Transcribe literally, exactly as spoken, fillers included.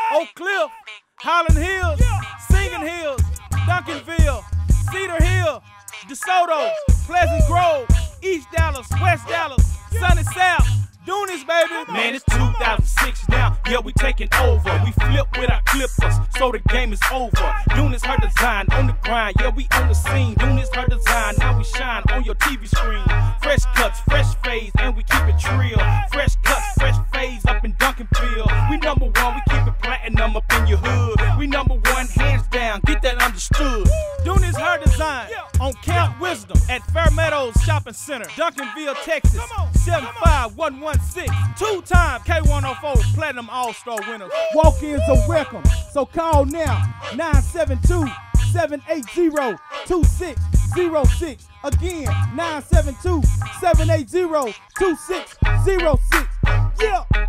Oak Cliff, Highland Hills, Singing Hills, Duncanville, Cedar Hill, DeSoto, Pleasant Grove, East Dallas, West Dallas, Sunny South, Dunes, baby. Man, it's two thousand six now, yeah, we taking over. We flip with our clippers, so the game is over. Dunes her design, on the grind, yeah, we on the scene. Dunes her design, now we shine on your T V screen. Fresh cuts, fresh fades, and we keep it trill. Fresh cuts, fresh fades up in Duncanville. We number one, we keep it platinum up in your hood. We number one, hands down, get that understood. Dunes her design on Camp Wisdom at Fair Meadows Shopping Center, Duncanville, Texas, seven five one one six. Two-time K one oh four Platinum All-Star winners. Walk-ins are welcome, so call now, nine seven two, seven eight zero, two six zero six. Again, nine seven two, seven eight zero, two six zero six. Yeah!